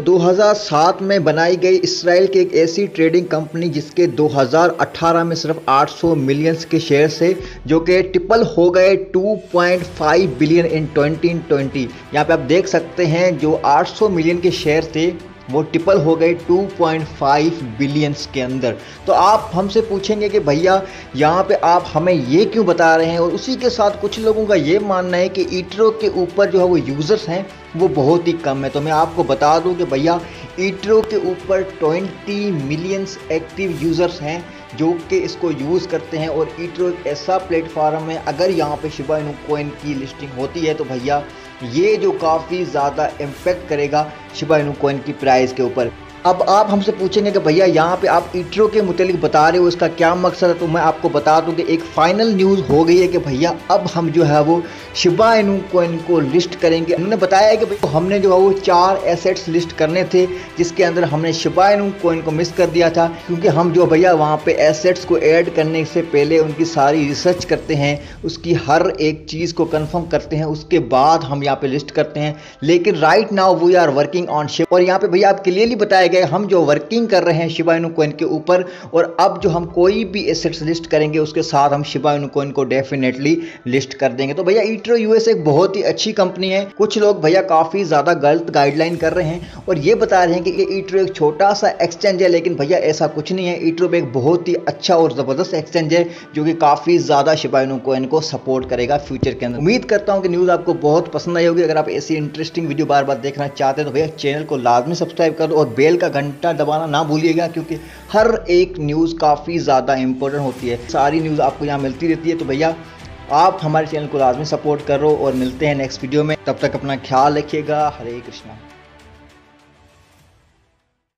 2007 में बनाई गई इसराइल की एक ऐसी ट्रेडिंग कंपनी जिसके 2018 में सिर्फ 800 मिलियंस के शेयर थे, जो कि ट्रिपल हो गए 2.5 बिलियन इन 2020। यहाँ पे आप देख सकते हैं जो 800 मिलियन के शेयर थे वो ट्रिपल हो गए 2.5 बिलियंस के अंदर। तो आप हमसे पूछेंगे कि भैया यहाँ पे आप हमें ये क्यों बता रहे हैं, और उसी के साथ कुछ लोगों का ये मानना है कि ईटरो के ऊपर जो है वो यूज़र्स हैं वो बहुत ही कम है। तो मैं आपको बता दूं कि भैया ईटरो के ऊपर 20 मिलियंस एक्टिव यूज़र्स हैं जो कि इसको यूज़ करते हैं, और ईटरो एक ऐसा प्लेटफॉर्म है अगर यहाँ पे शिबा इनू कॉइन की लिस्टिंग होती है तो भैया ये जो काफ़ी ज़्यादा इम्पेक्ट करेगा शिबा इनू कॉइन की प्राइस के ऊपर। अब आप हमसे पूछेंगे कि भैया यहाँ पे आप ईटरो के मुतालिक बता रहे हो, इसका क्या मकसद है? तो मैं आपको बता दूं कि एक फाइनल न्यूज़ हो गई है कि भैया अब हम जो है वो शिबा इनू कॉइन को लिस्ट करेंगे। उन्होंने बताया है कि भैया हमने जो है वो 4 एसेट्स लिस्ट करने थे, जिसके अंदर हमने शिबा इनू कॉइन को मिस कर दिया था, क्योंकि हम जो भैया वहाँ पे एसेट्स को ऐड करने से पहले उनकी सारी रिसर्च करते हैं, उसकी हर एक चीज़ को कन्फर्म करते हैं, उसके बाद हम यहाँ पे लिस्ट करते हैं। लेकिन right now we are working on ship, और यहाँ पे भैया आप क्लियरली बताया गया हम जो वर्किंग कर रहे हैं शिबा इनू कॉइन के ऊपर, और अब जो हम कोई भी एसेट्स लिस्ट करेंगे उसके साथ हम शिबा इनू कॉइन को डेफिनेटली लिस्ट कर देंगे। तो भैया ईटरो यूएस एक बहुत ही अच्छी कंपनी है। कुछ लोग भैया काफ़ी ज़्यादा गलत गाइडलाइन कर रहे हैं और ये बता रहे हैं कि ये ईटरो एक छोटा सा एक्सचेंज है, लेकिन भैया ऐसा कुछ नहीं है। ईटरो एक बहुत ही अच्छा और ज़बरदस्त एक्सचेंज है जो कि काफ़ी ज़्यादा शिबा इनू कॉइन को सपोर्ट करेगा फ्यूचर के अंदर। उम्मीद करता हूँ कि न्यूज़ आपको बहुत पसंद आई होगी। अगर आप ऐसी इंटरेस्टिंग वीडियो बार बार देखना चाहते हैं तो भैया चैनल को लाजमी सब्सक्राइब कर दो और बेल का घंटा दबाना ना भूलिएगा, क्योंकि हर एक न्यूज़ काफ़ी ज़्यादा इंपॉर्टेंट होती है। सारी न्यूज़ आपको यहाँ मिलती रहती है। तो भैया आप हमारे चैनल को लाजमी सपोर्ट करो और मिलते हैं नेक्स्ट वीडियो में। तब तक अपना ख्याल रखिएगा। हरे कृष्णा।